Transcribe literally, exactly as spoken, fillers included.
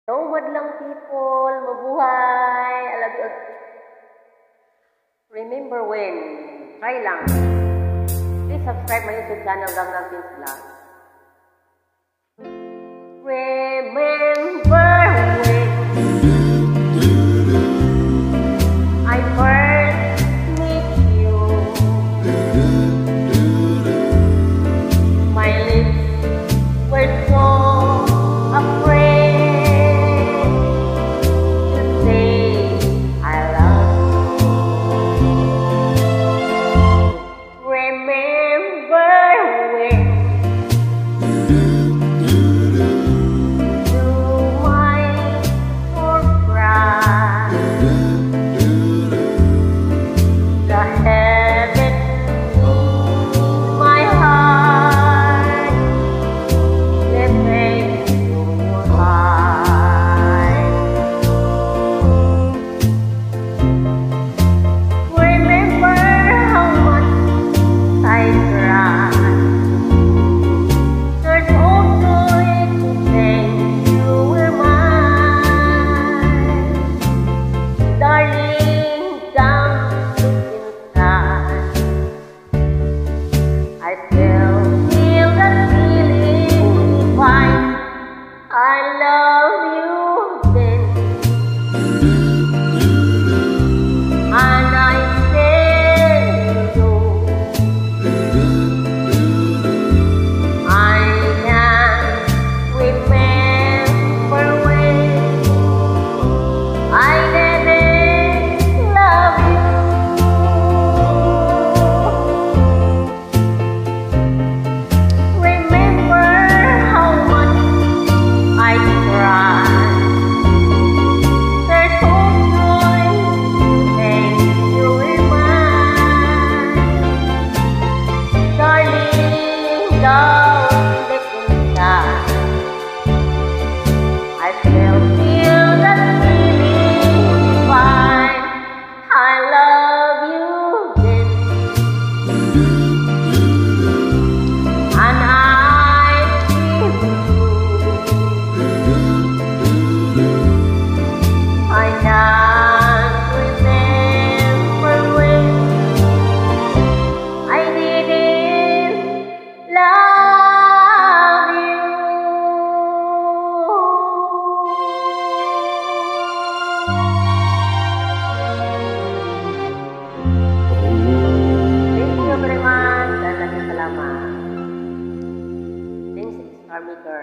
Hello, madlang people! Mabuhay! I love you. Remember when? Try lang. Please subscribe my YouTube channel, Ganggang Penz Vlog. Remember when I first meet you. My lips were so afraid. StarMaker.